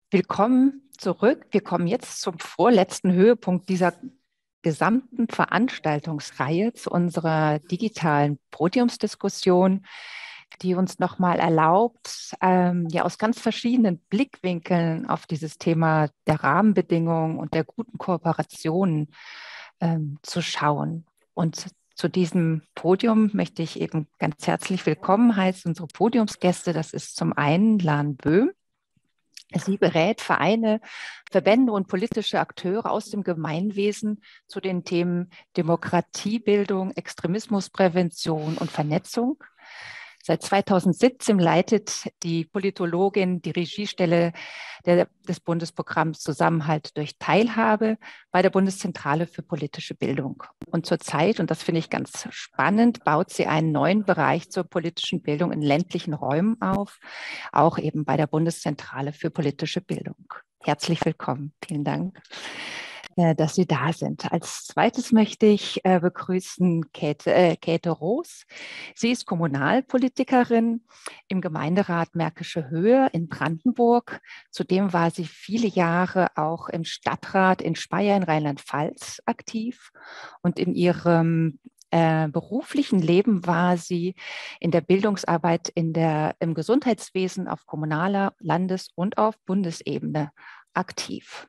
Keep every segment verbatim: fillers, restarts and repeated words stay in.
Willkommen zurück. Wir kommen jetzt zum vorletzten Höhepunkt dieser gesamten Veranstaltungsreihe, zu unserer digitalen Podiumsdiskussion, die uns nochmal erlaubt, ähm, ja aus ganz verschiedenen Blickwinkeln auf dieses Thema der Rahmenbedingungen und der guten Kooperationen ähm, zu schauen. Und zu diesem Podium möchte ich eben ganz herzlich willkommen heißen, unsere Podiumsgäste. Das ist zum einen Lan Böhm. Sie berät Vereine, Verbände und politische Akteure aus dem Gemeinwesen zu den Themen Demokratiebildung, Extremismusprävention und Vernetzung. Seit zweitausendsiebzehn leitet die Politologin die Regiestelle der, des Bundesprogramms Zusammenhalt durch Teilhabe bei der Bundeszentrale für politische Bildung. Und zurzeit, und das finde ich ganz spannend, baut sie einen neuen Bereich zur politischen Bildung in ländlichen Räumen auf, auch eben bei der Bundeszentrale für politische Bildung. Herzlich willkommen. Vielen Dank, dass Sie da sind. Als zweites möchte ich äh, begrüßen Käthe, äh, Käthe Roos. Sie ist Kommunalpolitikerin im Gemeinderat Märkische Höhe in Brandenburg. Zudem war sie viele Jahre auch im Stadtrat in Speyer in Rheinland-Pfalz aktiv. Und in ihrem äh, beruflichen Leben war sie in der Bildungsarbeit in der, im Gesundheitswesen auf kommunaler, Landes- und auf Bundesebene aktiv.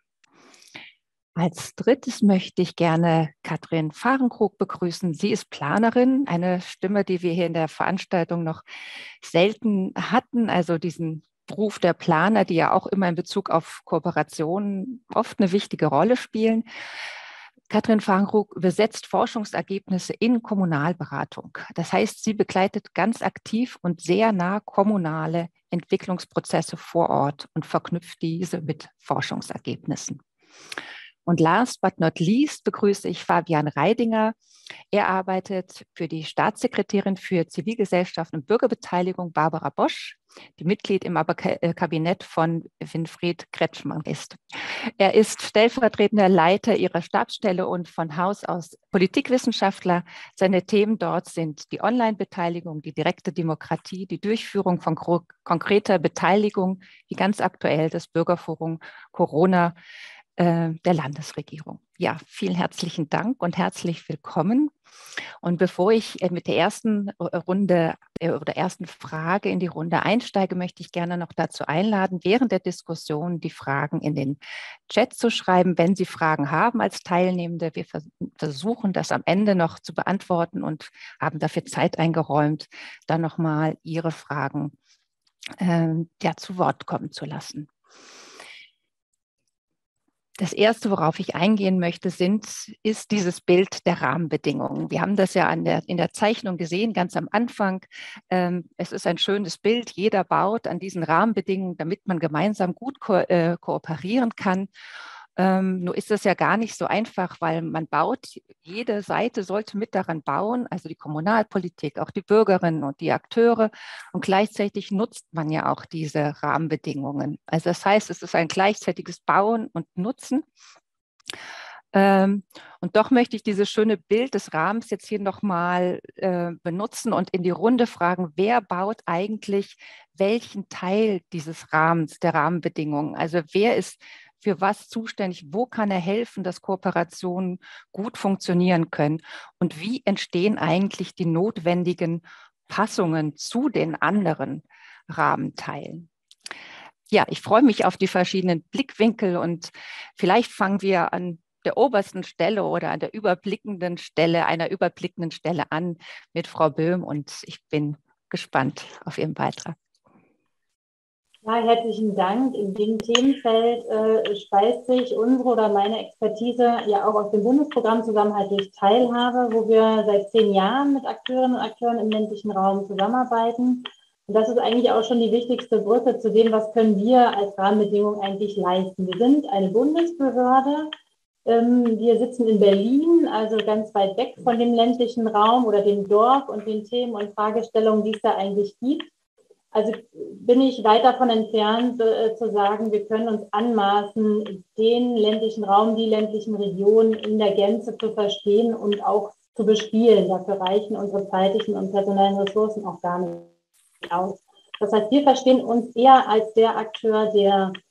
Als drittes möchte ich gerne Katrin Fahrenkrug begrüßen. Sie ist Planerin, eine Stimme, die wir hier in der Veranstaltung noch selten hatten, also diesen Beruf der Planer, die ja auch immer in Bezug auf Kooperationen oft eine wichtige Rolle spielen. Katrin Fahrenkrug übersetzt Forschungsergebnisse in Kommunalberatung. Das heißt, sie begleitet ganz aktiv und sehr nah kommunale Entwicklungsprozesse vor Ort und verknüpft diese mit Forschungsergebnissen. Und last but not least begrüße ich Fabian Reidinger. Er arbeitet für die Staatssekretärin für Zivilgesellschaft und Bürgerbeteiligung Barbara Bosch, die Mitglied im Kabinett von Winfried Kretschmann ist. Er ist stellvertretender Leiter ihrer Stabsstelle und von Haus aus Politikwissenschaftler. Seine Themen dort sind die Online-Beteiligung, die direkte Demokratie, die Durchführung von konkreter Beteiligung, wie ganz aktuell das Bürgerforum Corona der Landesregierung. Ja, vielen herzlichen Dank und herzlich willkommen. Und bevor ich mit der ersten Runde oder ersten Frage in die Runde einsteige, möchte ich gerne noch dazu einladen, während der Diskussion die Fragen in den Chat zu schreiben, wenn Sie Fragen haben als Teilnehmende. Wir versuchen das am Ende noch zu beantworten und haben dafür Zeit eingeräumt, dann nochmal Ihre Fragen äh, ja, zu Wort kommen zu lassen. Das Erste, worauf ich eingehen möchte, sind, ist dieses Bild der Rahmenbedingungen. Wir haben das ja an der, in der Zeichnung gesehen, ganz am Anfang. Ähm, es ist ein schönes Bild. Jeder baut an diesen Rahmenbedingungen, damit man gemeinsam gut ko äh, kooperieren kann. Ähm, nur ist das ja gar nicht so einfach, weil man baut, jede Seite sollte mit daran bauen, also die Kommunalpolitik, auch die Bürgerinnen und die Akteure. Und gleichzeitig nutzt man ja auch diese Rahmenbedingungen. Also das heißt, es ist ein gleichzeitiges Bauen und Nutzen. Ähm, und doch möchte ich dieses schöne Bild des Rahmens jetzt hier nochmal äh, benutzen und in die Runde fragen, wer baut eigentlich welchen Teil dieses Rahmens, der Rahmenbedingungen? Also wer ist für was zuständig, wo kann er helfen, dass Kooperationen gut funktionieren können? Und wie entstehen eigentlich die notwendigen Passungen zu den anderen Rahmenteilen? Ja, ich freue mich auf die verschiedenen Blickwinkel und vielleicht fangen wir an der obersten Stelle oder an der überblickenden Stelle, einer überblickenden Stelle an mit Frau Böhm und ich bin gespannt auf Ihren Beitrag. Ja, herzlichen Dank. In dem Themenfeld äh, speist sich unsere oder meine Expertise ja auch aus dem Bundesprogramm Zusammenhalt durch Teilhabe, wo wir seit zehn Jahren mit Akteurinnen und Akteuren im ländlichen Raum zusammenarbeiten. Und das ist eigentlich auch schon die wichtigste Brücke zu dem, was können wir als Rahmenbedingung eigentlich leisten. Wir sind eine Bundesbehörde. Ähm, wir sitzen in Berlin, also ganz weit weg von dem ländlichen Raum oder dem Dorf und den Themen und Fragestellungen, die es da eigentlich gibt. Also bin ich weit davon entfernt, äh, zu sagen, wir können uns anmaßen, den ländlichen Raum, die ländlichen Regionen in der Gänze zu verstehen und auch zu bespielen. Dafür reichen unsere zeitlichen und personellen Ressourcen auch gar nicht aus. Das heißt, wir verstehen uns eher als der Akteur, der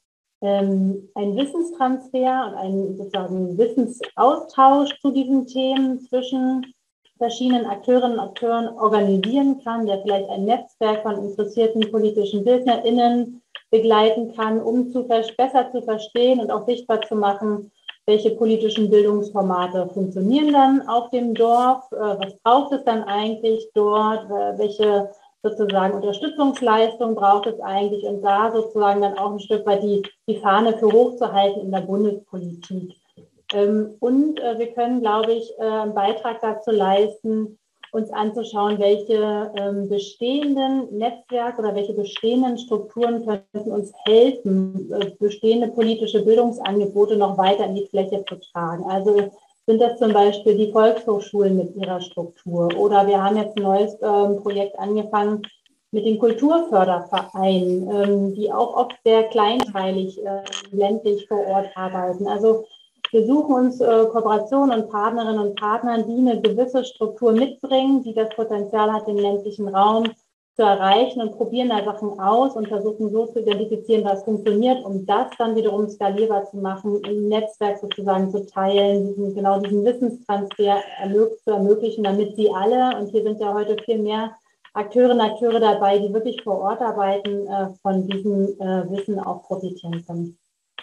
ähm, ein Wissenstransfer und einen sozusagen Wissensaustausch zu diesen Themen zwischen verschiedenen Akteurinnen und Akteuren organisieren kann, der vielleicht ein Netzwerk von interessierten politischen BildnerInnen begleiten kann, um zu, besser zu verstehen und auch sichtbar zu machen, welche politischen Bildungsformate funktionieren dann auf dem Dorf, was braucht es dann eigentlich dort, welche sozusagen Unterstützungsleistung braucht es eigentlich und da sozusagen dann auch ein Stück weit die, die Fahne für hochzuhalten in der Bundespolitik. Und wir können, glaube ich, einen Beitrag dazu leisten, uns anzuschauen, welche bestehenden Netzwerke oder welche bestehenden Strukturen könnten uns helfen, bestehende politische Bildungsangebote noch weiter in die Fläche zu tragen. Also sind das zum Beispiel die Volkshochschulen mit ihrer Struktur oder wir haben jetzt ein neues Projekt angefangen mit den Kulturfördervereinen, die auch oft sehr kleinteilig, ländlich vor Ort arbeiten. Also wir suchen uns äh, Kooperationen und Partnerinnen und Partner, die eine gewisse Struktur mitbringen, die das Potenzial hat, den ländlichen Raum zu erreichen und probieren da Sachen aus und versuchen so zu identifizieren, was funktioniert, um das dann wiederum skalierbar zu machen, im Netzwerk sozusagen zu teilen, diesen, genau diesen Wissenstransfer zu ermöglichen, damit sie alle, und hier sind ja heute viel mehr Akteurinnen und Akteure dabei, die wirklich vor Ort arbeiten, äh, von diesem äh, Wissen auch profitieren können.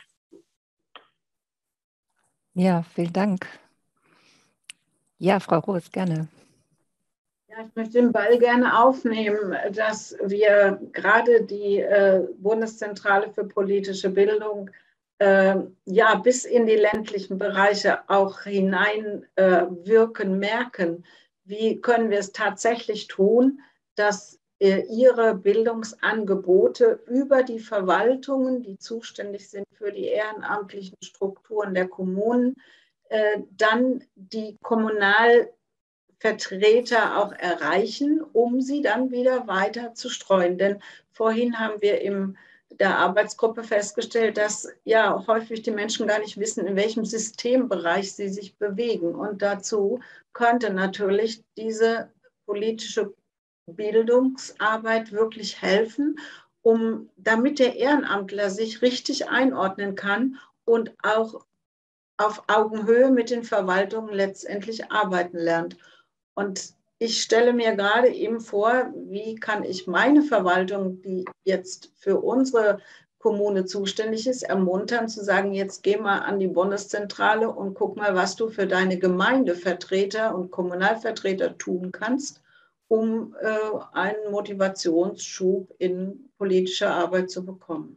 Ja, vielen Dank. Ja, Frau Roos, gerne. Ja, ich möchte den Ball gerne aufnehmen, dass wir gerade die äh, Bundeszentrale für politische Bildung äh, ja bis in die ländlichen Bereiche auch hineinwirken, äh, merken. Wie können wir es tatsächlich tun, dass äh, ihre Bildungsangebote über die Verwaltungen, die zuständig sind für die ehrenamtlichen Strukturen der Kommunen, äh, dann die Kommunalvertreter auch erreichen, um sie dann wieder weiter zu streuen. Denn vorhin haben wir in der Arbeitsgruppe festgestellt, dass ja häufig die Menschen gar nicht wissen, in welchem Systembereich sie sich bewegen. Und dazu könnte natürlich diese politische Bildungsarbeit wirklich helfen, um, damit der Ehrenamtler sich richtig einordnen kann und auch auf Augenhöhe mit den Verwaltungen letztendlich arbeiten lernt. Und ich stelle mir gerade eben vor, wie kann ich meine Verwaltung, die jetzt für unsere Kommune zuständig ist, ermuntern zu sagen, jetzt geh mal an die Bundeszentrale und guck mal, was du für deine Gemeindevertreter und Kommunalvertreter tun kannst, um äh, einen Motivationsschub in politischer Arbeit zu bekommen.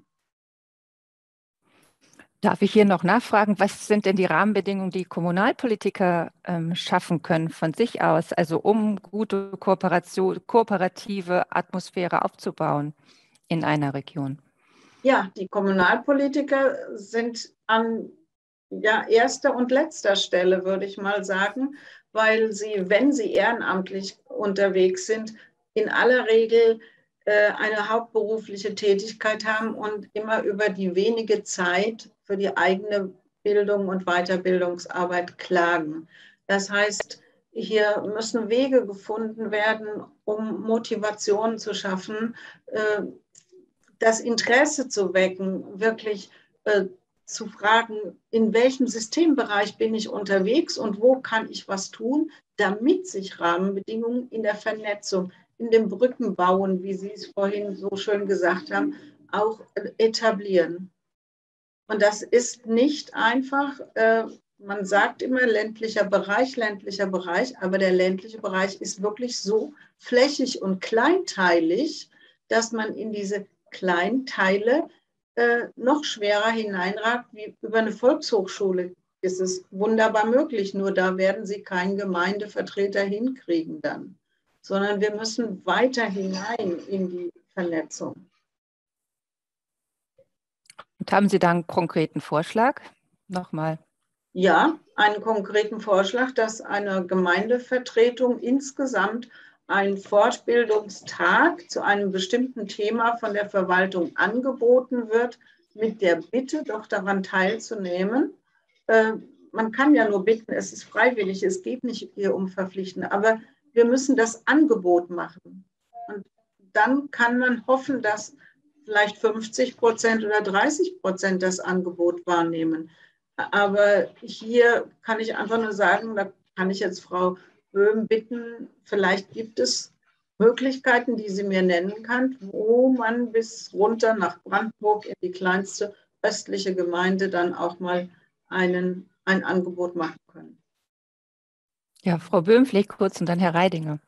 Darf ich hier noch nachfragen, was sind denn die Rahmenbedingungen, die Kommunalpolitiker ähm, schaffen können von sich aus, also um gute Kooperation, kooperative Atmosphäre aufzubauen in einer Region? Ja, die Kommunalpolitiker sind an ja, erster und letzter Stelle, würde ich mal sagen, weil sie, wenn sie ehrenamtlich unterwegs sind, in aller Regel äh, eine hauptberufliche Tätigkeit haben und immer über die wenige Zeit für die eigene Bildung und Weiterbildungsarbeit klagen. Das heißt, hier müssen Wege gefunden werden, um Motivation zu schaffen, äh, das Interesse zu wecken, wirklich äh, zu fragen, in welchem Systembereich bin ich unterwegs und wo kann ich was tun, damit sich Rahmenbedingungen in der Vernetzung, in dem Brückenbauen, wie Sie es vorhin so schön gesagt haben, auch etablieren. Und das ist nicht einfach, äh, man sagt immer ländlicher Bereich, ländlicher Bereich, aber der ländliche Bereich ist wirklich so flächig und kleinteilig, dass man in diese Kleinteile äh, noch schwerer hineinragt, wie über eine Volkshochschule ist es wunderbar möglich, nur da werden Sie keinen Gemeindevertreter hinkriegen dann, sondern wir müssen weiter hinein in die Vernetzung. Und haben Sie da einen konkreten Vorschlag? Nochmal. Ja, einen konkreten Vorschlag, dass eine Gemeindevertretung insgesamt einen Fortbildungstag zu einem bestimmten Thema von der Verwaltung angeboten wird, mit der Bitte, doch daran teilzunehmen. Äh, man kann ja nur bitten, es ist freiwillig, es geht nicht hier um Verpflichten, aber wir müssen das Angebot machen. Und dann kann man hoffen, dass vielleicht fünfzig Prozent oder dreißig Prozent das Angebot wahrnehmen. Aber hier kann ich einfach nur sagen, da kann ich jetzt Frau Böhm bitten, vielleicht gibt es Möglichkeiten, die sie mir nennen kann, wo man bis runter nach Brandenburg in die kleinste östliche Gemeinde dann auch mal einen, ein Angebot machen können. Ja, Frau Böhm, vielleicht kurz und dann Herr Reidinger.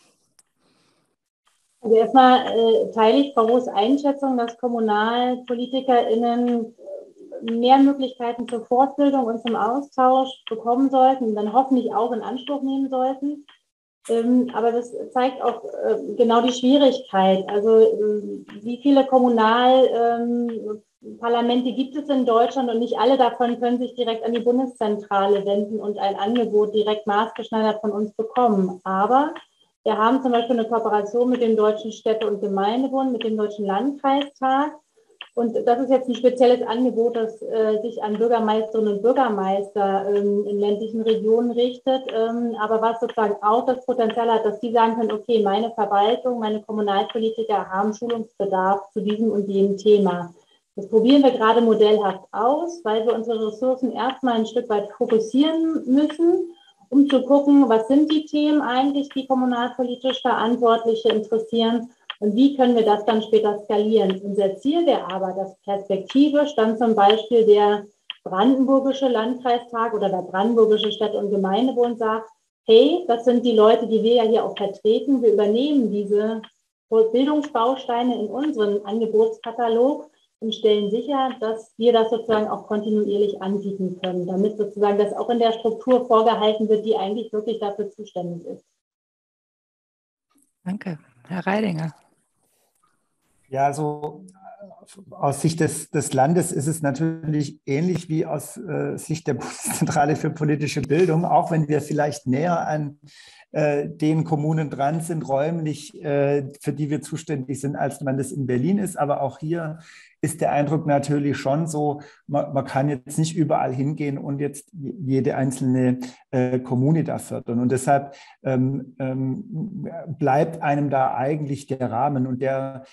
Also erstmal äh, teile ich Frau Roos Einschätzung, dass KommunalpolitikerInnen mehr Möglichkeiten zur Fortbildung und zum Austausch bekommen sollten und dann hoffentlich auch in Anspruch nehmen sollten. Ähm, aber das zeigt auch äh, genau die Schwierigkeit. Also äh, wie viele Kommunalparlamente ähm, gibt es in Deutschland und nicht alle davon können sich direkt an die Bundeszentrale wenden und ein Angebot direkt maßgeschneidert von uns bekommen. Aber wir haben zum Beispiel eine Kooperation mit dem Deutschen Städte- und Gemeindebund, mit dem Deutschen Landkreistag. Und das ist jetzt ein spezielles Angebot, das äh, sich an Bürgermeisterinnen und Bürgermeister ähm, in ländlichen Regionen richtet, ähm, aber was sozusagen auch das Potenzial hat, dass die sagen können, okay, meine Verwaltung, meine Kommunalpolitiker haben Schulungsbedarf zu diesem und jenem Thema. Das probieren wir gerade modellhaft aus, weil wir unsere Ressourcen erstmal ein Stück weit fokussieren müssen, um zu gucken, was sind die Themen eigentlich, die kommunalpolitisch Verantwortliche interessieren. Und wie können wir das dann später skalieren? Unser Ziel wäre aber, dass perspektivisch dann zum Beispiel der brandenburgische Landkreistag oder der brandenburgische Städte- und Gemeindebund sagt, hey, das sind die Leute, die wir ja hier auch vertreten. Wir übernehmen diese Bildungsbausteine in unseren Angebotskatalog und stellen sicher, dass wir das sozusagen auch kontinuierlich anbieten können, damit sozusagen das auch in der Struktur vorgehalten wird, die eigentlich wirklich dafür zuständig ist. Danke. Herr Reidinger. Ja, also aus Sicht des, des Landes ist es natürlich ähnlich wie aus äh, Sicht der Bundeszentrale für politische Bildung, auch wenn wir vielleicht näher an äh, den Kommunen dran sind, räumlich, äh, für die wir zuständig sind, als man das in Berlin ist. Aber auch hier ist der Eindruck natürlich schon so, man, man kann jetzt nicht überall hingehen und jetzt jede einzelne äh, Kommune da fördern. Und deshalb ähm, ähm, bleibt einem da eigentlich der Rahmen. Und der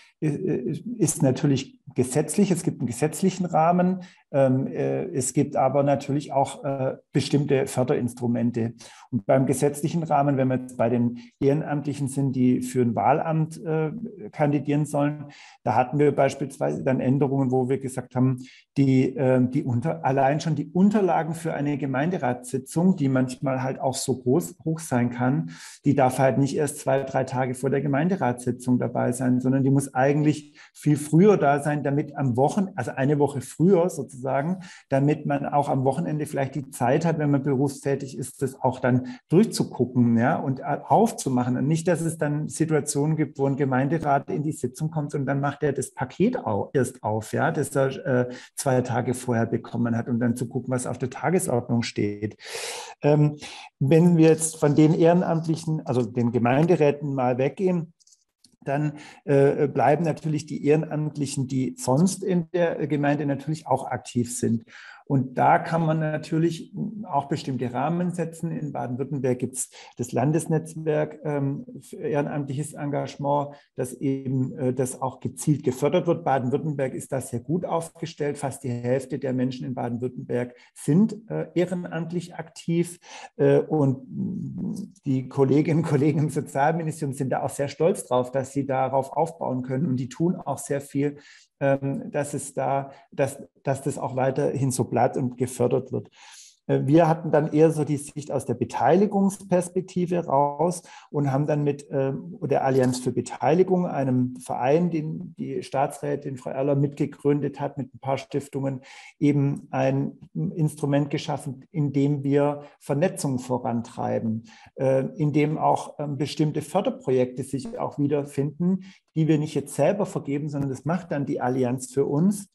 ist natürlich gesetzlich. Es gibt einen gesetzlichen Rahmen. Ähm, äh, es gibt aber natürlich auch äh, bestimmte Förderinstrumente. Und beim gesetzlichen Rahmen, wenn wir jetzt bei den Ehrenamtlichen sind, die für ein Wahlamt äh, kandidieren sollen, da hatten wir beispielsweise dann Änderungen, wo wir gesagt haben, die, äh, die unter, allein schon die Unterlagen für eine Gemeinderatssitzung, die manchmal halt auch so groß hoch sein kann, die darf halt nicht erst zwei, drei Tage vor der Gemeinderatssitzung dabei sein, sondern die muss eigentlich viel früher da sein, damit am Wochenende, also eine Woche früher sozusagen, damit man auch am Wochenende vielleicht die Zeit hat, wenn man berufstätig ist, das auch dann durchzugucken, ja, und aufzumachen. Und nicht, dass es dann Situationen gibt, wo ein Gemeinderat in die Sitzung kommt und dann macht er das Paket auch erst auf, ja, das er äh, zwei Tage vorher bekommen hat, und dann zu gucken, was auf der Tagesordnung steht. Ähm, wenn wir jetzt von den Ehrenamtlichen, also den Gemeinderäten mal weggehen, dann äh, bleiben natürlich die Ehrenamtlichen, die sonst in der Gemeinde natürlich auch aktiv sind. Und da kann man natürlich auch bestimmte Rahmen setzen. In Baden-Württemberg gibt es das Landesnetzwerk ähm, für ehrenamtliches Engagement, das eben äh, das auch gezielt gefördert wird. Baden-Württemberg ist da sehr gut aufgestellt. Fast die Hälfte der Menschen in Baden-Württemberg sind äh, ehrenamtlich aktiv. Äh, und die Kolleginnen und Kollegen im Sozialministerium sind da auch sehr stolz drauf, dass sie darauf aufbauen können. Und die tun auch sehr viel, ähm, dass es da, dass, dass das auch weiterhin so bleibt und gefördert wird. Wir hatten dann eher so die Sicht aus der Beteiligungsperspektive raus und haben dann mit äh, der Allianz für Beteiligung, einem Verein, den die Staatsrätin Frau Erler mitgegründet hat, mit ein paar Stiftungen, eben ein Instrument geschaffen, in dem wir Vernetzung vorantreiben, äh, in dem auch äh, bestimmte Förderprojekte sich auch wiederfinden, die wir nicht jetzt selber vergeben, sondern das macht dann die Allianz für uns.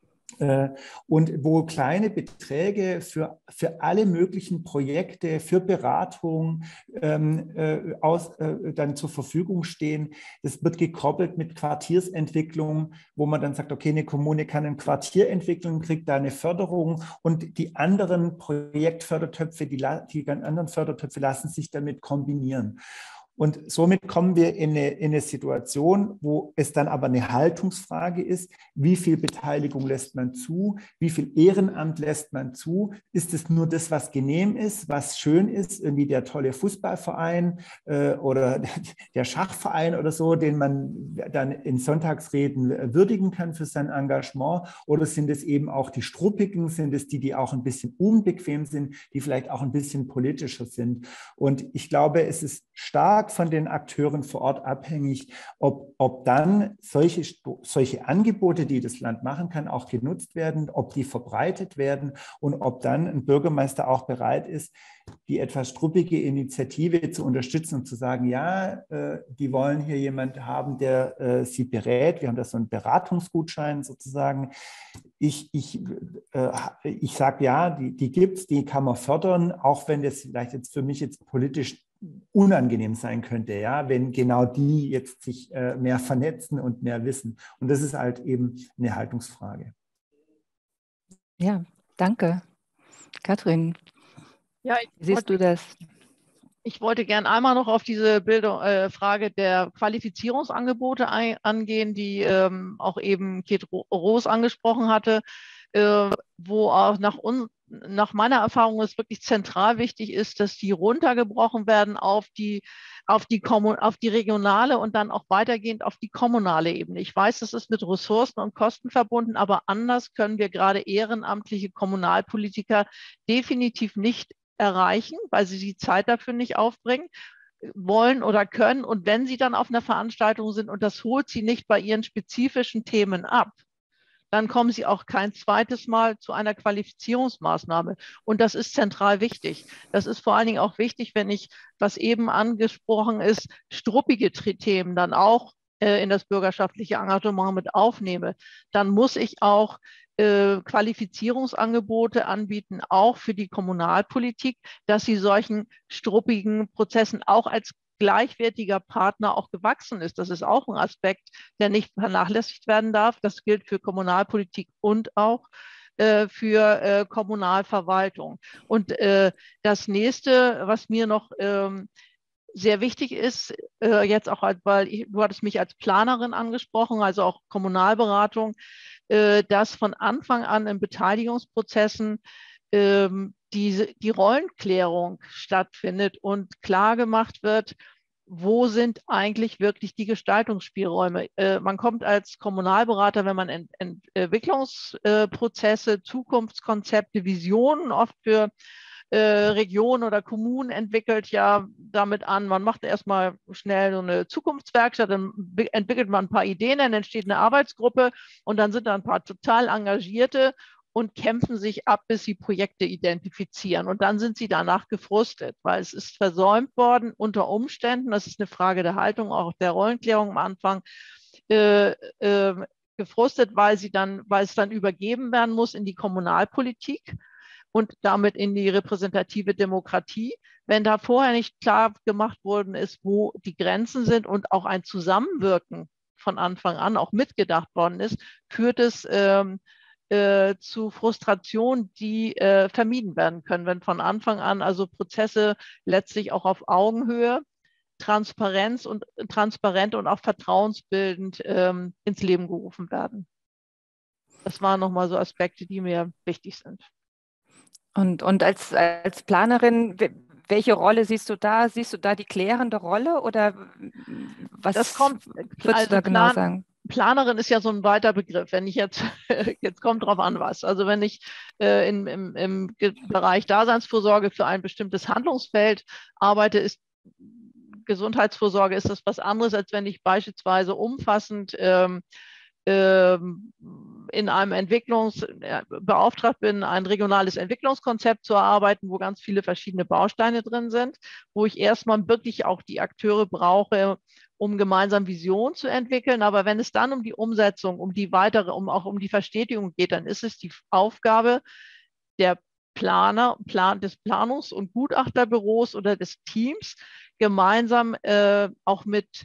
Und wo kleine Beträge für, für alle möglichen Projekte, für Beratung ähm, äh, aus, äh, dann zur Verfügung stehen. Das wird gekoppelt mit Quartiersentwicklung, wo man dann sagt, okay, eine Kommune kann ein Quartier entwickeln, kriegt da eine Förderung, und die anderen Projektfördertöpfe, die, die anderen Fördertöpfe lassen sich damit kombinieren. Und somit kommen wir in eine, in eine Situation, wo es dann aber eine Haltungsfrage ist, wie viel Beteiligung lässt man zu, wie viel Ehrenamt lässt man zu, ist es nur das, was genehm ist, was schön ist, irgendwie der tolle Fußballverein äh, oder der Schachverein oder so, den man dann in Sonntagsreden würdigen kann für sein Engagement, oder sind es eben auch die Struppigen, sind es die, die auch ein bisschen unbequem sind, die vielleicht auch ein bisschen politischer sind. Und ich glaube, es ist stark von den Akteuren vor Ort abhängig, ob, ob dann solche, solche Angebote, die das Land machen kann, auch genutzt werden, ob die verbreitet werden und ob dann ein Bürgermeister auch bereit ist, die etwas struppige Initiative zu unterstützen und zu sagen, ja, äh, die wollen hier jemand haben, der äh, sie berät. Wir haben da so einen Beratungsgutschein sozusagen. Ich, ich, äh, ich sage ja, die, die gibt es, die kann man fördern, auch wenn das vielleicht jetzt für mich jetzt politisch unangenehm sein könnte, ja, wenn genau die jetzt sich äh, mehr vernetzen und mehr wissen. Und das ist halt eben eine Haltungsfrage. Ja, danke. Katrin, ja, wie siehst du das? Ich wollte gern einmal noch auf diese Bildung, äh, Frage der Qualifizierungsangebote ein, angehen, die ähm, auch eben Kate Roos angesprochen hatte, äh, wo auch nach, un, nach meiner Erfahrung es wirklich zentral wichtig ist, dass die runtergebrochen werden auf die, auf die, auf die regionale und dann auch weitergehend auf die kommunale Ebene. Ich weiß, das ist mit Ressourcen und Kosten verbunden, aber anders können wir gerade ehrenamtliche Kommunalpolitiker definitiv nicht erreichen, weil sie die Zeit dafür nicht aufbringen wollen oder können. Und wenn sie dann auf einer Veranstaltung sind und das holt sie nicht bei ihren spezifischen Themen ab, dann kommen sie auch kein zweites Mal zu einer Qualifizierungsmaßnahme. Und das ist zentral wichtig. Das ist vor allen Dingen auch wichtig, wenn ich, was eben angesprochen ist, struppige Themen dann auch äh, in das bürgerschaftliche Engagement mit aufnehme. Dann muss ich auch äh, Qualifizierungsangebote anbieten, auch für die Kommunalpolitik, dass sie solchen struppigen Prozessen auch als gleichwertiger Partner auch gewachsen ist. Das ist auch ein Aspekt, der nicht vernachlässigt werden darf. Das gilt für Kommunalpolitik und auch äh, für äh, Kommunalverwaltung. Und äh, das nächste, was mir noch ähm, sehr wichtig ist, äh, jetzt auch, weil ich, du hattest mich als Planerin angesprochen, also auch Kommunalberatung, äh, dass von Anfang an in Beteiligungsprozessen ähm, die, die Rollenklärung stattfindet und klar gemacht wird, wo sind eigentlich wirklich die Gestaltungsspielräume. Äh, man kommt als Kommunalberater, wenn man Ent Ent Entwicklungsprozesse, Zukunftskonzepte, Visionen oft für äh, Regionen oder Kommunen entwickelt, ja damit an, man macht erstmal schnell so eine Zukunftswerkstatt, dann entwickelt man ein paar Ideen, dann entsteht eine Arbeitsgruppe und dann sind da ein paar total Engagierte und kämpfen sich ab, bis sie Projekte identifizieren. Und dann sind sie danach gefrustet, weil es ist versäumt worden unter Umständen, das ist eine Frage der Haltung, auch der Rollenklärung am Anfang, äh, äh, gefrustet, weil, sie dann, weil es dann übergeben werden muss in die Kommunalpolitik und damit in die repräsentative Demokratie. Wenn da vorher nicht klar gemacht worden ist, wo die Grenzen sind und auch ein Zusammenwirken von Anfang an auch mitgedacht worden ist, führt es ähm, Äh, zu Frustration, die äh, vermieden werden können, wenn von Anfang an also Prozesse letztlich auch auf Augenhöhe, Transparenz und transparent und auch vertrauensbildend ähm, ins Leben gerufen werden. Das waren nochmal so Aspekte, die mir wichtig sind. Und, und als, als Planerin, welche Rolle siehst du da? Siehst du da die klärende Rolle oder was das kommt, würdest also du da genau Plan, sagen? Planerin ist ja so ein weiter Begriff. Wenn ich jetzt, jetzt kommt drauf an was. Also wenn ich äh, in, im, im Bereich Daseinsvorsorge für ein bestimmtes Handlungsfeld arbeite, ist Gesundheitsvorsorge ist das was anderes, als wenn ich beispielsweise umfassend ähm, ähm, in einem Entwicklungs äh, beauftragt bin, ein regionales Entwicklungskonzept zu erarbeiten, wo ganz viele verschiedene Bausteine drin sind, wo ich erstmal wirklich auch die Akteure brauche, um gemeinsam Visionen zu entwickeln. Aber wenn es dann um die Umsetzung, um die weitere, um auch um die Verstetigung geht, dann ist es die Aufgabe der Planer, Plan, des Planungs- und Gutachterbüros oder des Teams, gemeinsam äh, auch mit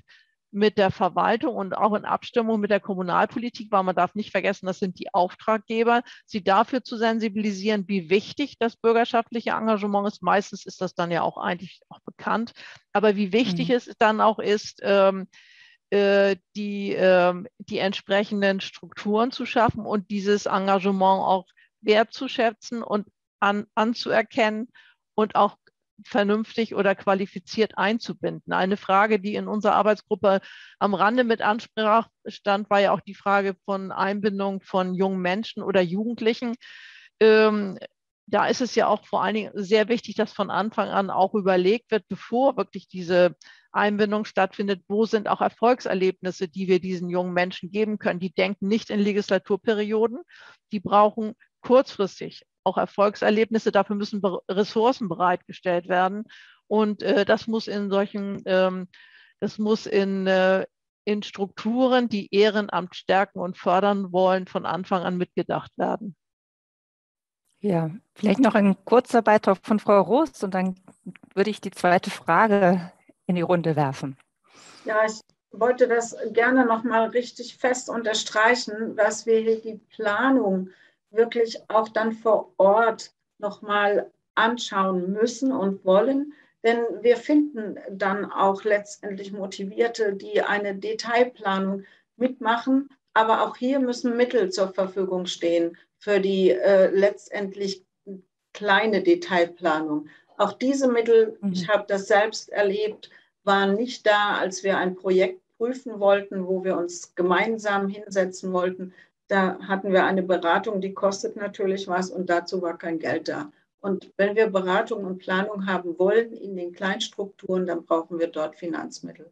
mit der Verwaltung und auch in Abstimmung mit der Kommunalpolitik, weil man darf nicht vergessen, das sind die Auftraggeber, sie dafür zu sensibilisieren, wie wichtig das bürgerschaftliche Engagement ist. Meistens ist das dann ja auch eigentlich auch bekannt, aber wie wichtig mhm. es dann auch ist, ähm, äh, die, ähm, die entsprechenden Strukturen zu schaffen und dieses Engagement auch wertzuschätzen und an, anzuerkennen und auch vernünftig oder qualifiziert einzubinden. Eine Frage, die in unserer Arbeitsgruppe am Rande mit Ansprache stand, war ja auch die Frage von Einbindung von jungen Menschen oder Jugendlichen. Ähm, da ist es ja auch vor allen Dingen sehr wichtig, dass von Anfang an auch überlegt wird, bevor wirklich diese Einbindung stattfindet, wo sind auch Erfolgserlebnisse, die wir diesen jungen Menschen geben können. Die denken nicht in Legislaturperioden, die brauchen kurzfristig auch Erfolgserlebnisse, dafür müssen Ressourcen bereitgestellt werden. Und äh, das muss in solchen, ähm, das muss in, äh, in Strukturen, die Ehrenamt stärken und fördern wollen, von Anfang an mitgedacht werden. Ja, vielleicht noch ein kurzer Beitrag von Frau Roos und dann würde ich die zweite Frage in die Runde werfen. Ja, ich wollte das gerne noch mal richtig fest unterstreichen, dass wir hier die Planung wirklich auch dann vor Ort nochmal anschauen müssen und wollen. Denn wir finden dann auch letztendlich Motivierte, die eine Detailplanung mitmachen. Aber auch hier müssen Mittel zur Verfügung stehen für die äh, letztendlich kleine Detailplanung. Auch diese Mittel, mhm. ich habe das selbst erlebt, waren nicht da, als wir ein Projekt prüfen wollten, wo wir uns gemeinsam hinsetzen wollten. Da hatten wir eine Beratung, die kostet natürlich was und dazu war kein Geld da. Und wenn wir Beratung und Planung haben wollen in den Kleinstrukturen, dann brauchen wir dort Finanzmittel.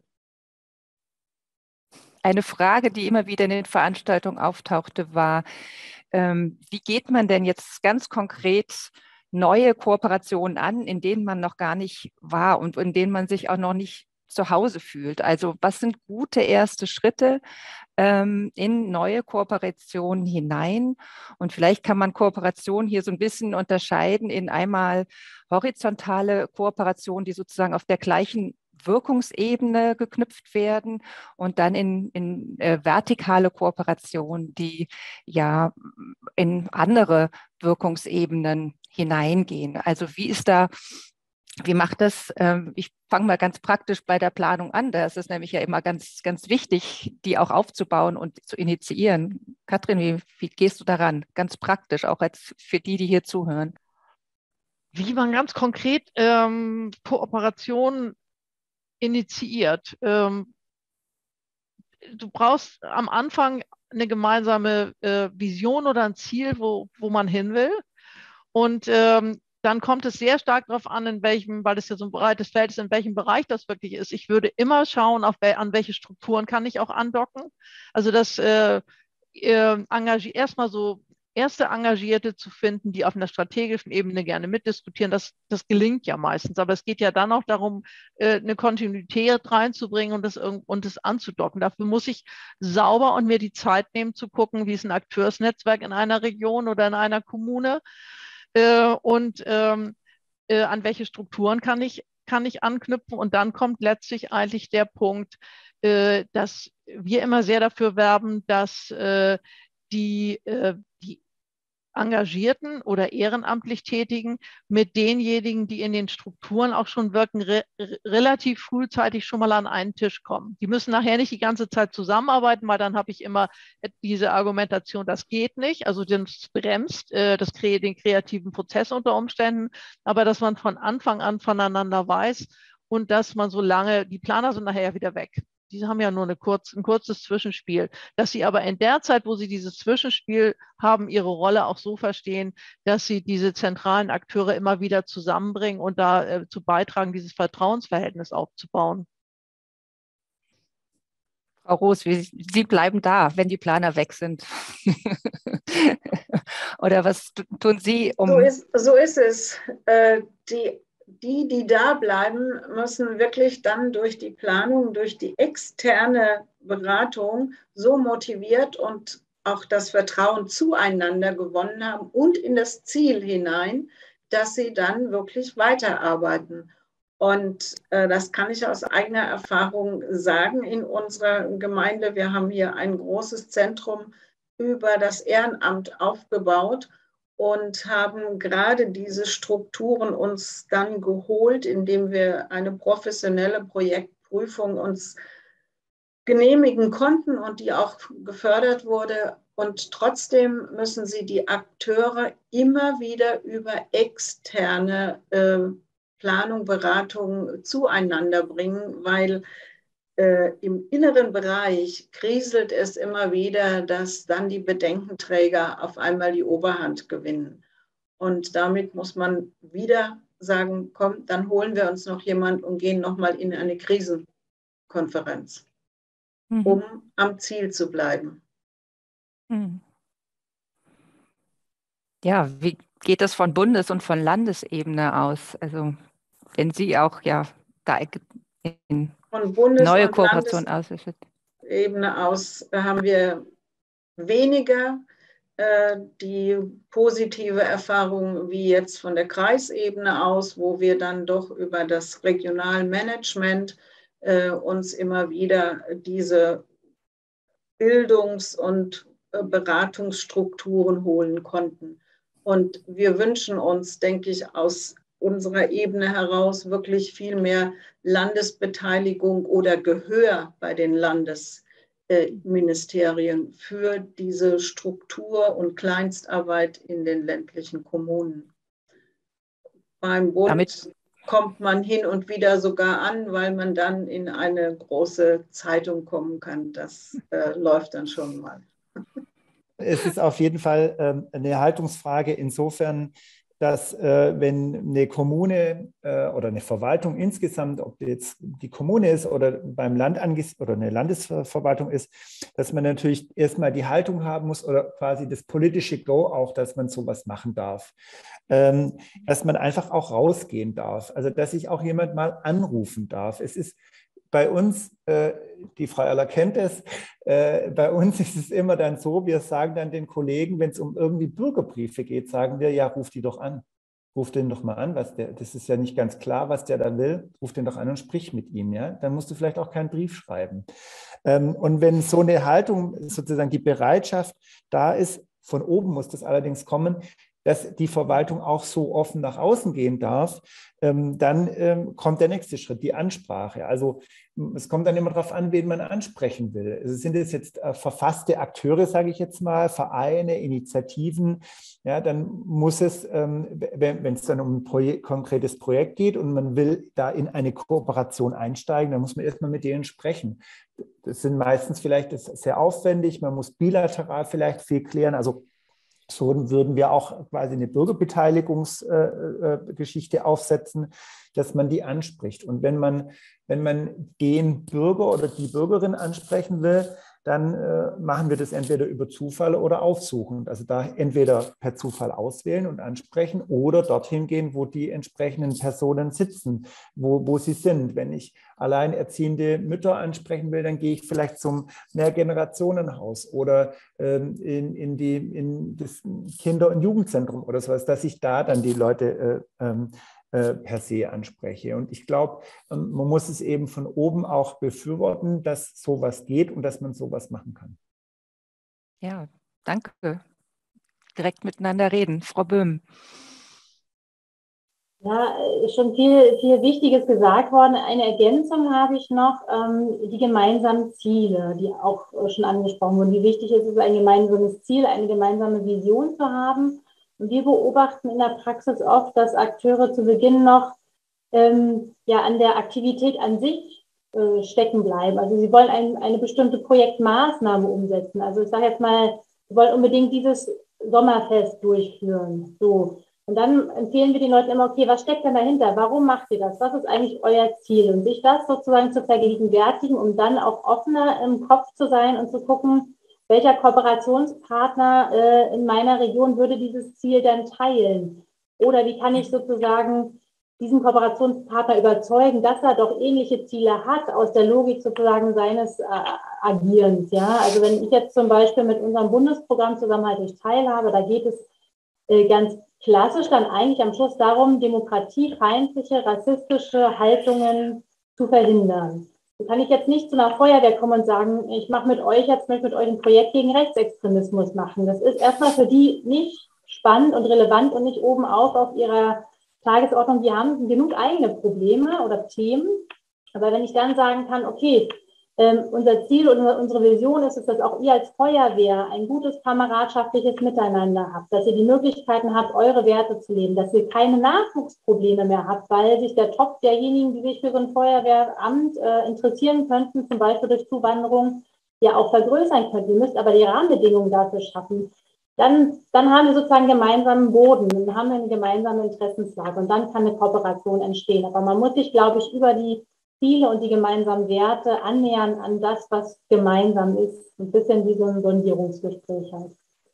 Eine Frage, die immer wieder in den Veranstaltungen auftauchte, war, ähm, wie geht man denn jetzt ganz konkret neue Kooperationen an, in denen man noch gar nicht war und in denen man sich auch noch nicht zu Hause fühlt? Also was sind gute erste Schritte ähm, in neue Kooperationen hinein? Und vielleicht kann man Kooperation hier so ein bisschen unterscheiden in einmal horizontale Kooperationen, die sozusagen auf der gleichen Wirkungsebene geknüpft werden und dann in, in äh, vertikale Kooperation, die ja in andere Wirkungsebenen hineingehen. Also wie ist da, wie macht das? Ähm, ich fange mal ganz praktisch bei der Planung an. Da ist es nämlich ja immer ganz, ganz wichtig, die auch aufzubauen und zu initiieren. Katrin, wie, wie gehst du daran? Ganz praktisch, auch als für die, die hier zuhören. Wie man ganz konkret ähm, Kooperationen initiiert. Ähm, du brauchst am Anfang eine gemeinsame äh, Vision oder ein Ziel, wo, wo man hin will. Und ähm, dann kommt es sehr stark darauf an, in welchem, weil es ja so ein breites Feld ist, in welchem Bereich das wirklich ist. Ich würde immer schauen, auf wel, an welche Strukturen kann ich auch andocken. Also das äh, äh, engagiert erstmal so erste Engagierte zu finden, die auf einer strategischen Ebene gerne mitdiskutieren, das, das gelingt ja meistens. Aber es geht ja dann auch darum, eine Kontinuität reinzubringen und das, und das anzudocken. Dafür muss ich sauber und mir die Zeit nehmen zu gucken, wie ist ein Akteursnetzwerk in einer Region oder in einer Kommune und ähm, an welche Strukturen kann ich, kann ich anknüpfen. Und dann kommt letztlich eigentlich der Punkt, dass wir immer sehr dafür werben, dass die, die Engagierten oder ehrenamtlich Tätigen mit denjenigen, die in den Strukturen auch schon wirken, re relativ frühzeitig schon mal an einen Tisch kommen. Die müssen nachher nicht die ganze Zeit zusammenarbeiten, weil dann habe ich immer diese Argumentation, das geht nicht, also das bremst äh, das kre den kreativen Prozess unter Umständen, aber dass man von Anfang an voneinander weiß und dass man so lange, die Planer sind nachher wieder weg. Die haben ja nur eine kurz, ein kurzes Zwischenspiel, dass sie aber in der Zeit, wo sie dieses Zwischenspiel haben, ihre Rolle auch so verstehen, dass sie diese zentralen Akteure immer wieder zusammenbringen und dazu äh, beitragen, dieses Vertrauensverhältnis aufzubauen. Frau Roos, Sie bleiben da, wenn die Planer weg sind. Oder was tun Sie, um... So ist, so ist es. Äh, die Die, die da bleiben, müssen wirklich dann durch die Planung, durch die externe Beratung so motiviert und auch das Vertrauen zueinander gewonnen haben und in das Ziel hinein, dass sie dann wirklich weiterarbeiten. Und äh, das kann ich aus eigener Erfahrung sagen in unserer Gemeinde. Wir haben hier ein großes Zentrum über das Ehrenamt aufgebaut und haben gerade diese Strukturen uns dann geholt, indem wir eine professionelle Projektprüfung uns genehmigen konnten und die auch gefördert wurde. Und trotzdem müssen sie die Akteure immer wieder über externe äh, Planung, Beratung zueinander bringen, weil äh, im inneren Bereich kriselt es immer wieder, dass dann die Bedenkenträger auf einmal die Oberhand gewinnen. Und damit muss man wieder sagen, komm, dann holen wir uns noch jemand und gehen nochmal in eine Krisenkonferenz, mhm. um am Ziel zu bleiben. Mhm. Ja, wie geht das von Bundes- und von Landesebene aus? Also wenn Sie auch ja da in von Bundes- neue und Kooperation aus Ebene aus haben wir weniger äh, die positive Erfahrung wie jetzt von der Kreisebene aus, wo wir dann doch über das Regionalmanagement äh, uns immer wieder diese Bildungs- und äh, Beratungsstrukturen holen konnten. Und wir wünschen uns, denke ich, aus unserer Ebene heraus wirklich viel mehr Landesbeteiligung oder Gehör bei den Landesministerien für diese Struktur- und Kleinstarbeit in den ländlichen Kommunen. Beim Bund Damit kommt man hin und wieder sogar an, weil man dann in eine große Zeitung kommen kann. Das äh, läuft dann schon mal. Es ist auf jeden Fall ähm, eine Haltungsfrage insofern, dass äh, wenn eine Kommune äh, oder eine Verwaltung insgesamt, ob jetzt die Kommune ist oder beim Land anges- oder eine Landesverwaltung ist, dass man natürlich erstmal die Haltung haben muss oder quasi das politische Go auch, dass man sowas machen darf. Ähm, dass man einfach auch rausgehen darf. Also dass sich auch jemand mal anrufen darf. Es ist bei uns, äh, die Frau Erler kennt es, äh, bei uns ist es immer dann so, wir sagen dann den Kollegen, wenn es um irgendwie Bürgerbriefe geht, sagen wir, ja, ruf die doch an. Ruf den doch mal an, was der, das ist ja nicht ganz klar, was der da will. Ruf den doch an und sprich mit ihm. Ja? Dann musst du vielleicht auch keinen Brief schreiben. Ähm, und wenn so eine Haltung, sozusagen die Bereitschaft da ist, von oben muss das allerdings kommen, dass die Verwaltung auch so offen nach außen gehen darf, ähm, dann ähm, kommt der nächste Schritt, die Ansprache. Also es kommt dann immer darauf an, wen man ansprechen will. Also sind es jetzt äh, verfasste Akteure, sage ich jetzt mal, Vereine, Initiativen, ja, dann muss es, ähm, wenn es dann um ein Projek- konkretes Projekt geht und man will da in eine Kooperation einsteigen, dann muss man erstmal mit denen sprechen. Das sind meistens vielleicht das ist sehr aufwendig, man muss bilateral vielleicht viel klären, also so würden wir auch quasi eine Bürgerbeteiligungsgeschichte äh, aufsetzen, dass man die anspricht. Und wenn man, wenn man den Bürger oder die Bürgerin ansprechen will, dann äh, machen wir das entweder über Zufall oder aufsuchend. Also da entweder per Zufall auswählen und ansprechen oder dorthin gehen, wo die entsprechenden Personen sitzen, wo, wo sie sind. Wenn ich alleinerziehende Mütter ansprechen will, dann gehe ich vielleicht zum Mehrgenerationenhaus oder ähm, in, in, die, in das Kinder- und Jugendzentrum oder sowas, dass ich da dann die Leute äh, ähm, per se anspreche. Und ich glaube, man muss es eben von oben auch befürworten, dass sowas geht und dass man sowas machen kann. Ja, danke. Direkt miteinander reden. Frau Böhm. Ja, ist schon viel, viel Wichtiges gesagt worden. Eine Ergänzung habe ich noch, ähm, die gemeinsamen Ziele, die auch schon angesprochen wurden. Wie wichtig ist es, ein gemeinsames Ziel, eine gemeinsame Vision zu haben. Und wir beobachten in der Praxis oft, dass Akteure zu Beginn noch ähm, ja, an der Aktivität an sich äh, stecken bleiben. Also sie wollen ein, eine bestimmte Projektmaßnahme umsetzen. Also ich sage jetzt mal, sie wollen unbedingt dieses Sommerfest durchführen. So. Und dann empfehlen wir den Leuten immer, okay, was steckt denn dahinter? Warum macht ihr das? Was ist eigentlich euer Ziel? Und sich das sozusagen zu vergegenwärtigen, um dann auch offener im Kopf zu sein und zu gucken, welcher Kooperationspartner äh, in meiner Region würde dieses Ziel dann teilen? Oder wie kann ich sozusagen diesen Kooperationspartner überzeugen, dass er doch ähnliche Ziele hat, aus der Logik sozusagen seines äh, Agierens. Ja? Also wenn ich jetzt zum Beispiel mit unserem Bundesprogramm Zusammenhalt durch Teilhabe, da geht es äh, ganz klassisch dann eigentlich am Schluss darum, demokratiefeindliche, rassistische Haltungen zu verhindern. Da kann ich jetzt nicht zu einer Feuerwehr kommen und sagen, ich mache mit euch jetzt möchte mit euch ein Projekt gegen Rechtsextremismus machen. Das ist erstmal für die nicht spannend und relevant und nicht oben auf auf ihrer Tagesordnung. Die haben genug eigene Probleme oder Themen. Aber wenn ich dann sagen kann, okay, ähm, unser Ziel und unsere Vision ist es, dass auch ihr als Feuerwehr ein gutes kameradschaftliches Miteinander habt, dass ihr die Möglichkeiten habt, eure Werte zu leben, dass ihr keine Nachwuchsprobleme mehr habt, weil sich der Topf derjenigen, die sich für so ein Feuerwehramt äh, interessieren könnten, zum Beispiel durch Zuwanderung, ja auch vergrößern könnte. Ihr müsst aber die Rahmenbedingungen dafür schaffen. Dann, dann haben wir sozusagen einen gemeinsamen Boden, dann haben wir eine gemeinsame Interessenslage und dann kann eine Kooperation entstehen. Aber man muss sich, glaube ich, über die Ziele und die gemeinsamen Werte annähern an das, was gemeinsam ist. Ein bisschen wie so ein Sondierungsgespräch halt.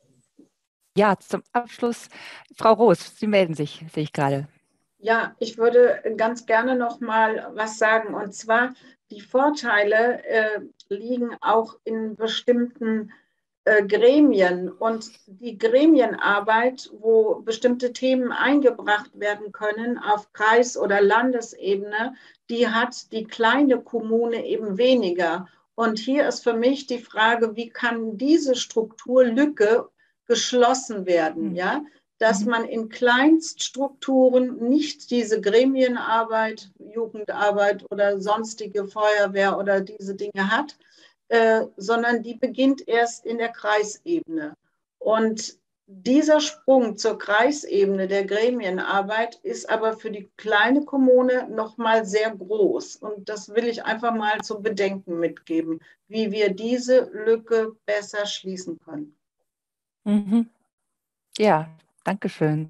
Ja, zum Abschluss, Frau Roos, Sie melden sich, sehe ich gerade. Ja, ich würde ganz gerne noch mal was sagen. Und zwar, die Vorteile äh, liegen auch in bestimmten äh, Gremien. Und die Gremienarbeit, wo bestimmte Themen eingebracht werden können auf Kreis- oder Landesebene, die hat die kleine Kommune eben weniger. Und hier ist für mich die Frage, wie kann diese Strukturlücke geschlossen werden, ja? Dass man in Kleinststrukturen nicht diese Gremienarbeit, Jugendarbeit oder sonstige Feuerwehr oder diese Dinge hat, äh, sondern die beginnt erst in der Kreisebene. Und dieser Sprung zur Kreisebene der Gremienarbeit ist aber für die kleine Kommune nochmal sehr groß. Und das will ich einfach mal zum Bedenken mitgeben, wie wir diese Lücke besser schließen können. Mhm. Ja, danke schön.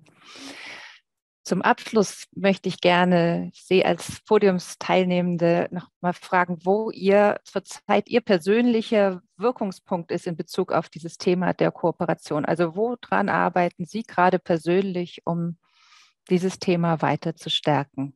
Zum Abschluss möchte ich gerne Sie als Podiumsteilnehmende noch mal fragen, wo Ihr zurzeit Ihr persönlicher Wirkungspunkt ist in Bezug auf dieses Thema der Kooperation. Also woran arbeiten Sie gerade persönlich, um dieses Thema weiter zu stärken?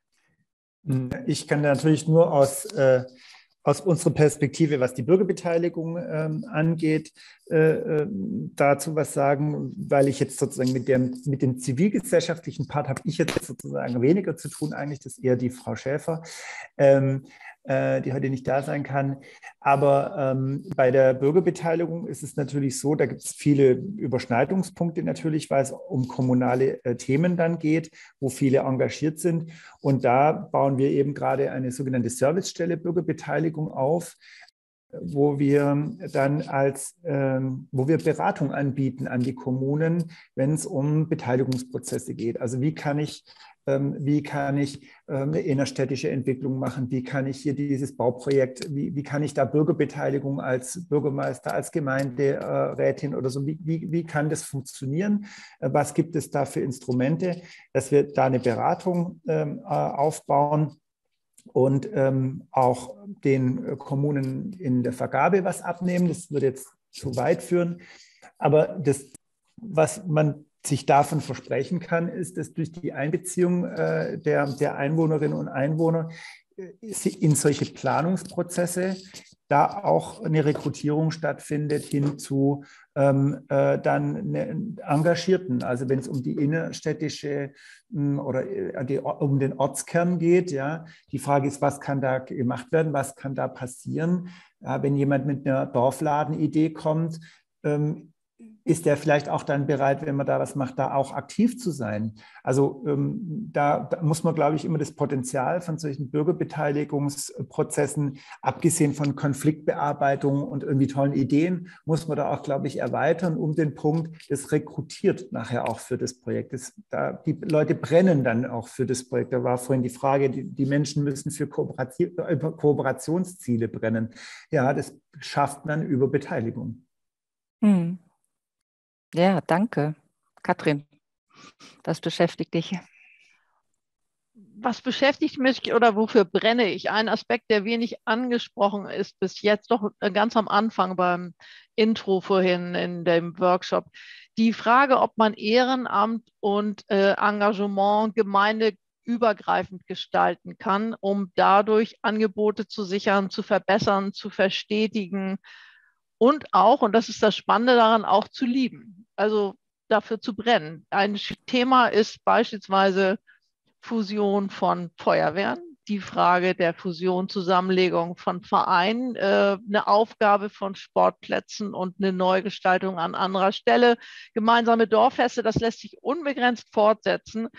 Ich kann natürlich nur aus, äh, aus unserer Perspektive, was die Bürgerbeteiligung ähm, angeht, äh, äh, dazu was sagen, weil ich jetzt sozusagen mit dem, mit dem zivilgesellschaftlichen Part habe ich jetzt sozusagen weniger zu tun, eigentlich, das ist eher die Frau Schäfer, ähm, äh, die heute nicht da sein kann. Aber ähm, bei der Bürgerbeteiligung ist es natürlich so, da gibt es viele Überschneidungspunkte natürlich, weil es um kommunale äh, Themen dann geht, wo viele engagiert sind. Und da bauen wir eben gerade eine sogenannte Servicestelle Bürgerbeteiligung auf, wo wir dann als, ähm, wo wir Beratung anbieten an die Kommunen, wenn es um Beteiligungsprozesse geht. Also wie kann ich, ähm, wie kann ich ähm, eine innerstädtische Entwicklung machen? Wie kann ich hier dieses Bauprojekt, wie, wie kann ich da Bürgerbeteiligung als Bürgermeister, als Gemeinderätin oder so, wie, wie, wie kann das funktionieren? Was gibt es da für Instrumente, dass wir da eine Beratung ähm, aufbauen? Und ähm, auch den Kommunen in der Vergabe was abnehmen. Das würde jetzt zu weit führen. Aber das, was man sich davon versprechen kann, ist, dass durch die Einbeziehung äh, der, der Einwohnerinnen und Einwohner äh, in solche Planungsprozesse da auch eine Rekrutierung stattfindet hin zu ähm, äh, dann ne, Engagierten. Also wenn es um die innerstädtische mh, oder äh, die, um den Ortskern geht, ja, die Frage ist, was kann da gemacht werden, was kann da passieren, ja, wenn jemand mit einer Dorfladenidee kommt, ähm, ist der vielleicht auch dann bereit, wenn man da was macht, da auch aktiv zu sein? Also ähm, da, da muss man, glaube ich, immer das Potenzial von solchen Bürgerbeteiligungsprozessen, abgesehen von Konfliktbearbeitung und irgendwie tollen Ideen, muss man da auch, glaube ich, erweitern, um den Punkt, das rekrutiert nachher auch für das Projekt. Das, da, die Leute brennen dann auch für das Projekt. Da war vorhin die Frage, die, die Menschen müssen für Kooperation, Kooperationsziele brennen. Ja, das schafft man über Beteiligung. Hm. Ja, danke. Katrin, was beschäftigt dich? Was beschäftigt mich oder wofür brenne ich? Ein Aspekt, der wenig angesprochen ist bis jetzt, doch ganz am Anfang beim Intro vorhin in dem Workshop. Die Frage, ob man Ehrenamt und äh, Engagement gemeindeübergreifend gestalten kann, um dadurch Angebote zu sichern, zu verbessern, zu verstetigen und auch, und das ist das Spannende daran, auch zu lieben. Also dafür zu brennen. Ein Thema ist beispielsweise Fusion von Feuerwehren, die Frage der Fusion, Zusammenlegung von Vereinen, äh, eine Aufgabe von Sportplätzen und eine Neugestaltung an anderer Stelle, gemeinsame Dorffeste, das lässt sich unbegrenzt fortsetzen.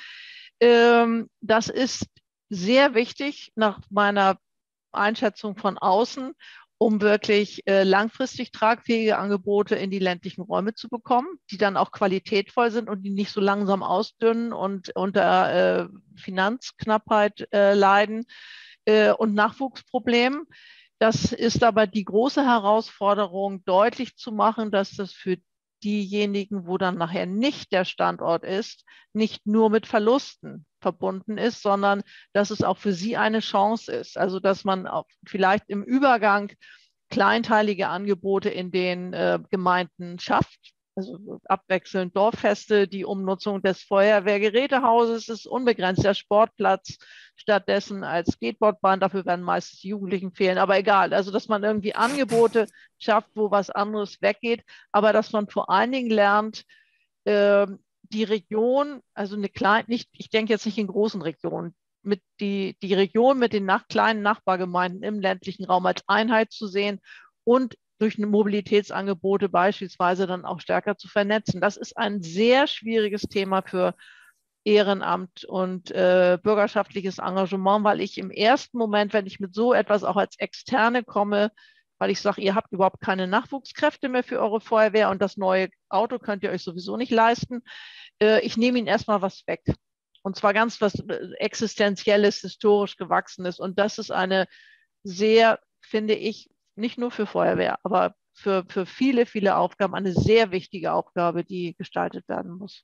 Ähm, das ist sehr wichtig nach meiner Einschätzung von außen, um wirklich äh, langfristig tragfähige Angebote in die ländlichen Räume zu bekommen, die dann auch qualitätvoll sind und die nicht so langsam ausdünnen und unter äh, Finanzknappheit äh, leiden äh, und Nachwuchsproblemen. Das ist aber die große Herausforderung, deutlich zu machen, dass das für diejenigen, wo dann nachher nicht der Standort ist, nicht nur mit Verlusten verbunden ist, sondern dass es auch für sie eine Chance ist. Also dass man auch vielleicht im Übergang kleinteilige Angebote in den äh, Gemeinden schafft. Also abwechselnd Dorffeste, die Umnutzung des Feuerwehrgerätehauses ist unbegrenzt, der Sportplatz stattdessen als Skateboardbahn, dafür werden meistens die Jugendlichen fehlen, aber egal. Also dass man irgendwie Angebote schafft, wo was anderes weggeht, aber dass man vor allen Dingen lernt, äh, die Region, also eine kleine, nicht, ich denke jetzt nicht in großen Regionen, mit die, die Region mit den nach, kleinen Nachbargemeinden im ländlichen Raum als Einheit zu sehen und durch eine Mobilitätsangebote beispielsweise dann auch stärker zu vernetzen. Das ist ein sehr schwieriges Thema für Ehrenamt und äh, bürgerschaftliches Engagement, weil ich im ersten Moment, wenn ich mit so etwas auch als Externe komme, weil ich sage, ihr habt überhaupt keine Nachwuchskräfte mehr für eure Feuerwehr und das neue Auto könnt ihr euch sowieso nicht leisten, äh, ich nehme ihnen erstmal was weg. Und zwar ganz was Existenzielles, historisch Gewachsenes. Und das ist eine sehr, finde ich, nicht nur für Feuerwehr, aber für, für viele, viele Aufgaben eine sehr wichtige Aufgabe, die gestaltet werden muss.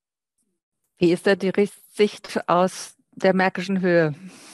Wie ist da die Sicht aus der Märkischen Höhe,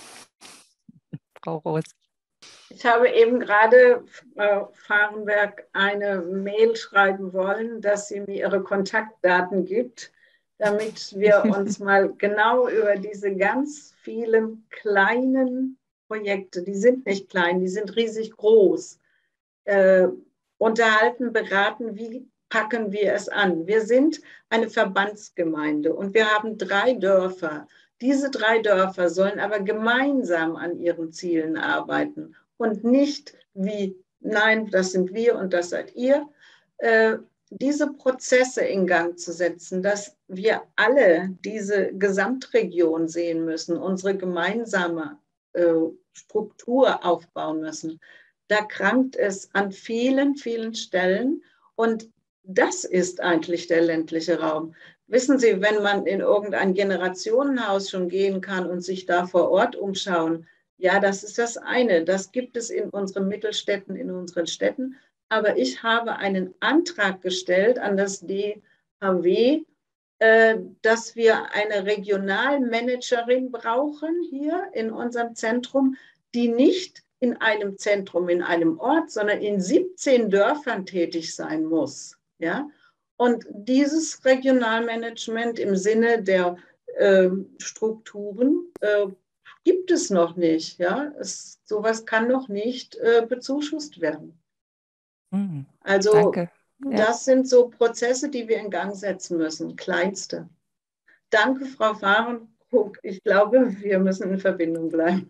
Frau Roos? Ich habe eben gerade Frau Fahrenberg eine Mail schreiben wollen, dass sie mir ihre Kontaktdaten gibt, damit wir uns mal genau über diese ganz vielen kleinen Projekte, die sind nicht klein, die sind riesig groß, äh, unterhalten, beraten, wie packen wir es an. Wir sind eine Verbandsgemeinde und wir haben drei Dörfer. Diese drei Dörfer sollen aber gemeinsam an ihren Zielen arbeiten und nicht wie, nein, das sind wir und das seid ihr. Äh, diese Prozesse in Gang zu setzen, dass wir alle diese Gesamtregion sehen müssen, unsere gemeinsame äh, Struktur aufbauen müssen. Da krankt es an vielen, vielen Stellen und das ist eigentlich der ländliche Raum. Wissen Sie, wenn man in irgendein Generationenhaus schon gehen kann und sich da vor Ort umschauen, ja, das ist das eine. Das gibt es in unseren Mittelstädten, in unseren Städten. Aber ich habe einen Antrag gestellt an das D H W, äh, dass wir eine Regionalmanagerin brauchen hier in unserem Zentrum, die nicht in einem Zentrum, in einem Ort, sondern in siebzehn Dörfern tätig sein muss. Ja? Und dieses Regionalmanagement im Sinne der äh, Strukturen äh, gibt es noch nicht. Ja? Es, sowas kann noch nicht äh, bezuschusst werden. Mhm. Also Danke. Ja. Das sind so Prozesse, die wir in Gang setzen müssen, kleinste. Danke, Frau Fahrenberg. Ich glaube, wir müssen in Verbindung bleiben.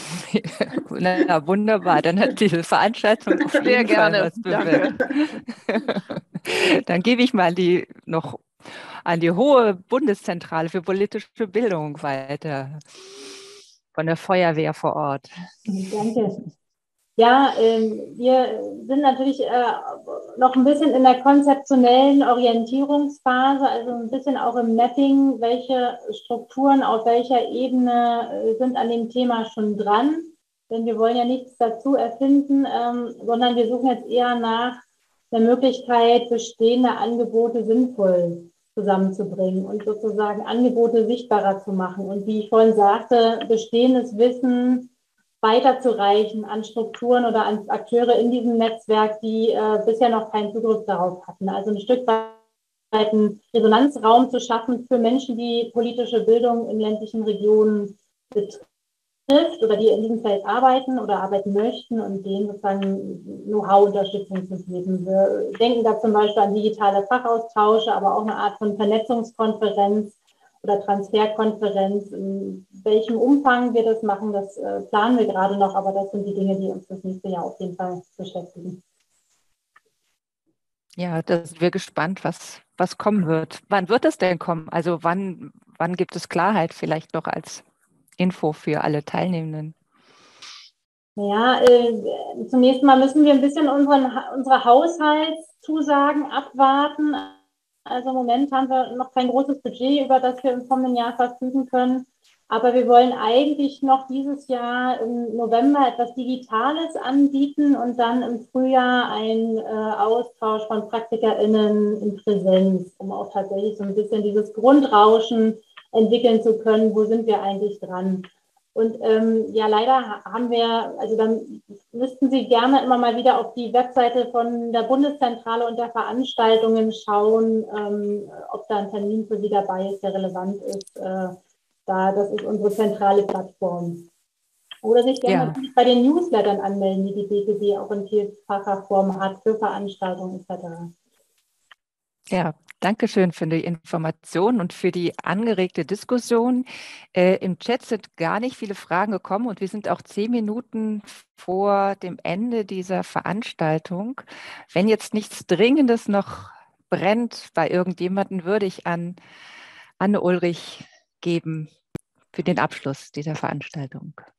Na, wunderbar, dann hat diese Veranstaltung auf jeden Sehr gerne. Fall was bewirkt. Dann gebe ich mal die noch an die hohe Bundeszentrale für politische Bildung weiter von der Feuerwehr vor Ort. Danke. Ja, äh, wir sind natürlich äh, noch ein bisschen in der konzeptionellen Orientierungsphase, also ein bisschen auch im Mapping, welche Strukturen auf welcher Ebene äh, sind an dem Thema schon dran. Denn wir wollen ja nichts dazu erfinden, ähm, sondern wir suchen jetzt eher nach der Möglichkeit, bestehende Angebote sinnvoll zusammenzubringen und sozusagen Angebote sichtbarer zu machen. Und wie ich vorhin sagte, bestehendes Wissen weiterzureichen an Strukturen oder an Akteure in diesem Netzwerk, die äh, bisher noch keinen Zugriff darauf hatten. Also ein Stück weit einen Resonanzraum zu schaffen für Menschen, die politische Bildung in ländlichen Regionen betreiben. trifft oder die in diesem Feld arbeiten oder arbeiten möchten und denen sozusagen Know-how-Unterstützung zu geben. Wir denken da zum Beispiel an digitale Fachaustausche, aber auch eine Art von Vernetzungskonferenz oder Transferkonferenz. In welchem Umfang wir das machen, das äh, planen wir gerade noch, aber das sind die Dinge, die uns das nächste Jahr auf jeden Fall beschäftigen. Ja, da sind wir gespannt, was, was kommen wird. Wann wird es denn kommen? Also wann, wann gibt es Klarheit vielleicht noch als Info für alle Teilnehmenden? Ja, äh, zunächst mal müssen wir ein bisschen unseren, unsere Haushaltszusagen abwarten. Also im Moment haben wir noch kein großes Budget, über das wir im kommenden Jahr verfügen können. Aber wir wollen eigentlich noch dieses Jahr im November etwas Digitales anbieten und dann im Frühjahr einen äh, Austausch von PraktikerInnen in Präsenz, um auch tatsächlich so ein bisschen dieses Grundrauschen entwickeln zu können. Wo sind wir eigentlich dran? Und ähm, ja, leider haben wir, also dann müssten Sie gerne immer mal wieder auf die Webseite von der Bundeszentrale und der Veranstaltungen schauen, ähm, ob da ein Termin für Sie dabei ist, der relevant ist. Äh, da, das ist unsere zentrale Plattform. Oder sich gerne Ja. bei den Newslettern anmelden, die die B P B auch in vielfacher Form hat für Veranstaltungen et cetera. Ja, danke schön für die Information und für die angeregte Diskussion. Äh, Im Chat sind gar nicht viele Fragen gekommen und wir sind auch zehn Minuten vor dem Ende dieser Veranstaltung. Wenn jetzt nichts Dringendes noch brennt bei irgendjemandem, würde ich an Anne Ulrich geben für den Abschluss dieser Veranstaltung.